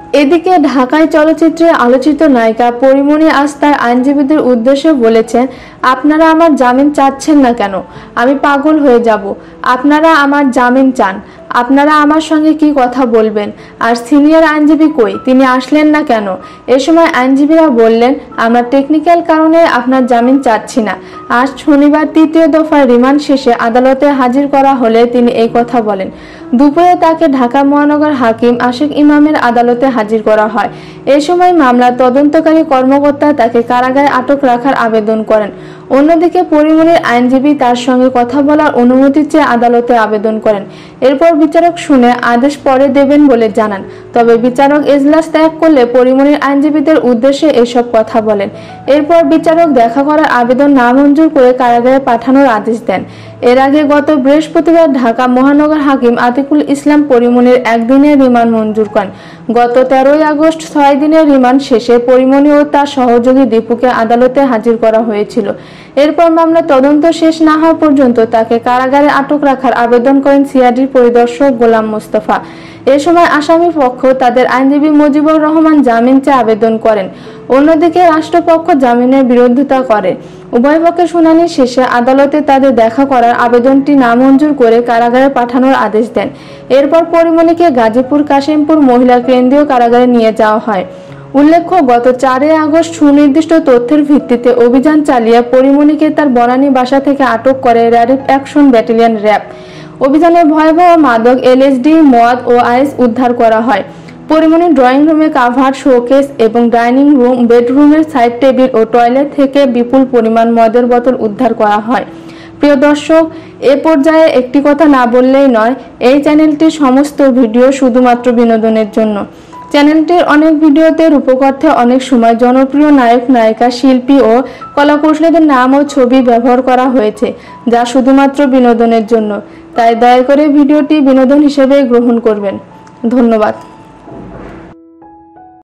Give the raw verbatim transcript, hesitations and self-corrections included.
এদিকে ঢাকায় চলচ্চিত্রে আলোচিত নায়িকা পরিমণি আজ তার আইনজীবীদের উদ্দেশ্যে বলেছেন, আপনারা আমার জামিন চাচ্ছেন না কেন? আমি পাগল হয়ে যাব। আপনারা আমার জামিন চান, আপনারা আমার সঙ্গে কি কথা বলবেন? আর সিনিয়র আইনজীবী কই, তিনি আসলেন না কেন? এ সময় আইনজীবীরা বললেন, আমরা টেকনিক্যাল কারণে আপনার জামিন চাচ্ছি না। আজ শনিবার তৃতীয় দফার রিমান্ড শেষে আদালতে হাজির করা হলে তিনি এই কথা বলেন। দুপুরে তাকে ঢাকা মহানগর হাকিম আশিক ইমামের আদালতে হাজির করা হয়। এ সময় মামলার তদন্তকারী কর্মকর্তা তাকে কারাগারে আটক রাখার আবেদন করেন। অন্যদিকে পরিমণির আইনজীবী তার সঙ্গে কথা বলার অনুমতি চেয়ে আদালতে আবেদন করেন। এরপর বিচারক শুনে আদেশ পরে দেবেন বলে জানান। তবে বিচারক এজলাস ত্যাগ করলে পরিমণির আইনজীবীদের উদ্দেশ্যে এসব কথা বলেন। এরপর বিচারক দেখা করার আবেদন নামঞ্জুর করে কারাগারে পাঠানোর আদেশ দেন। এর আগে গত বৃহস্পতিবার ঢাকা মহানগর হাকিম আতিকুল ইসলাম পরিমণির একদিনের রিমান্ড মঞ্জুর করেন। গত তেরোই আগস্ট ছয় দিনের রিমান্ড শেষে পরিমণি ও তার সহযোগী দীপুকে আদালতে হাজির করা হয়েছিল। এরপর মামলা তদন্ত শেষ না হওয়া পর্যন্ত তাকে কারাগারে আটক রাখার আবেদন করেন সিআইডির পরিদর্শক গোলাম মোস্তফা। এ সময় আসামি পক্ষ তাদের আইনজীবী মুজিবুর রহমান জামিন চেয়ে আবেদন করেন। অন্যদিকে রাষ্ট্রপক্ষ জামিনের বিরোধিতা করে। উভয় পক্ষের শুনানি শেষে আদালতে তাদের দেখা করার আবেদনটি নামঞ্জুর করে কারাগারে পাঠানোর আদেশ দেন। এরপর পরিমণিকে গাজীপুর কাশিমপুর মহিলা কেন্দ্রীয় কারাগারে নিয়ে যাওয়া হয়। উল্লেখ্য, গত চারই আগস্ট সুনির্দিষ্ট তথ্যের ভিত্তিতে অভিযান চালিয়ে পরিমণিকে তার বনানী বাসা থেকে আটক করে র্যাপিড অ্যাকশন ব্যাটালিয়ন র্যাব। অভিযানে ভয়াবহ মাদক, এলএসডি, মদ ও আইস উদ্ধার করা হয়। পরিমণির ড্রয়িং রুমে কাভার্ড শোকেস এবং ডাইনিং রুম, বেডরুমের সাইড টেবিল ও টয়লেট থেকে বিপুল পরিমাণ মদের বোতল উদ্ধার করা হয়। প্রিয় দর্শক, এ পর্যায়ে একটি কথা না বললেই নয়, এই চ্যানেলটির সমস্ত ভিডিও শুধুমাত্র বিনোদনের জন্য। চ্যানেলটির অনেক ভিডিওতে রূপকথা অনেক সময় জনপ্রিয় নায়ক, নায়িকা, শিল্পী ও কলাকুশলীদের নাম ও ছবি ব্যবহার করা হয়েছে, যা শুধুমাত্র বিনোদনের জন্য। তাই দয়া করে ভিডিওটি বিনোদন হিসেবে গ্রহণ করবেন। ধন্যবাদ।